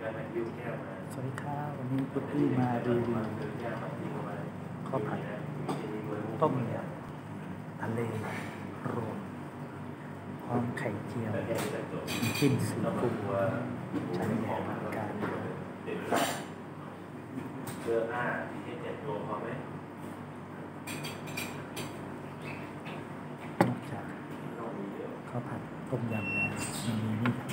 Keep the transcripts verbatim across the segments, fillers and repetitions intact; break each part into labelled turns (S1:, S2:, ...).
S1: สวัสดีครับวันนี้พุตตี้มารีวิวข้าวผัดต้มยำทะเลรวมพร้อมไข่เจียวจิ้มซีฟู้ดชั้นใหญ่อลังการ
S2: เบอร์ห้าที่เจ็ดตัวพอไหม
S1: นอกจากข้าวผัดต้มยำแล้วยังมีนี่ครับ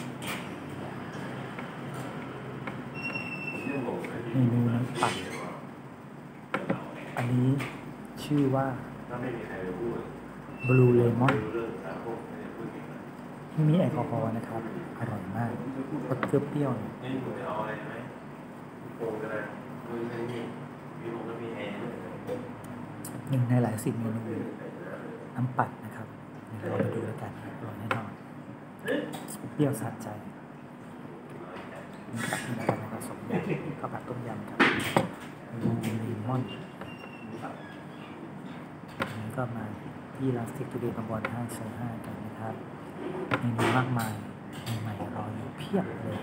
S1: เมนูน้ำปั่นอันนี้ชื่อว่าบลูเลมอนที่มีแอลกอฮอล์นะครับอร่อยมากรสเปรี้ยวๆหนึ่งในหลายสิบเมนูน้ำปั่นนะครับเดี๋ยวเรามาดูแล้วกันอร่อยแน่นอนเปรี้ยวสะใจตักขึ้นมาแล้วนะครับสมยำข้าวผัดต้มยำกับบลูเลมอนอันนี้ก็มาที่ร้านสเต็กทูเดย์บางบอนห้าซอยห้ากันนะครับเมนูมากมายใหม่ๆรออยู่เพียบเลย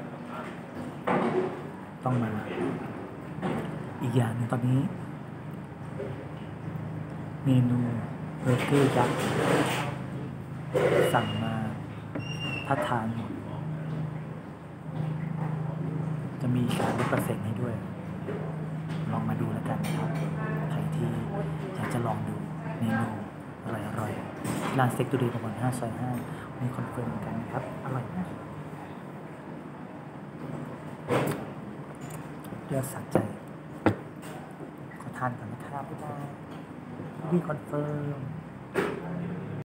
S1: ต้องมาอีกอย่างหนึ่งตอนนี้เมนูเบอร์เกอร์ยักษ์สั่งมาถ้าทานหมดจะมีการลดเปอร์เซ็นต์ให้ด้วยลองมาดูแล้วกันนะครับใครที่อยากจะลองดูเมนูอร่อยๆร้านสเต็กทูเดย์บางบอนห้าซอยห้ามีคอนเฟิร์มกันนะครับอร่อยมากเลือกสักใจขอทานก่อนนะครับพี่บายพี่คอนเฟิร์ม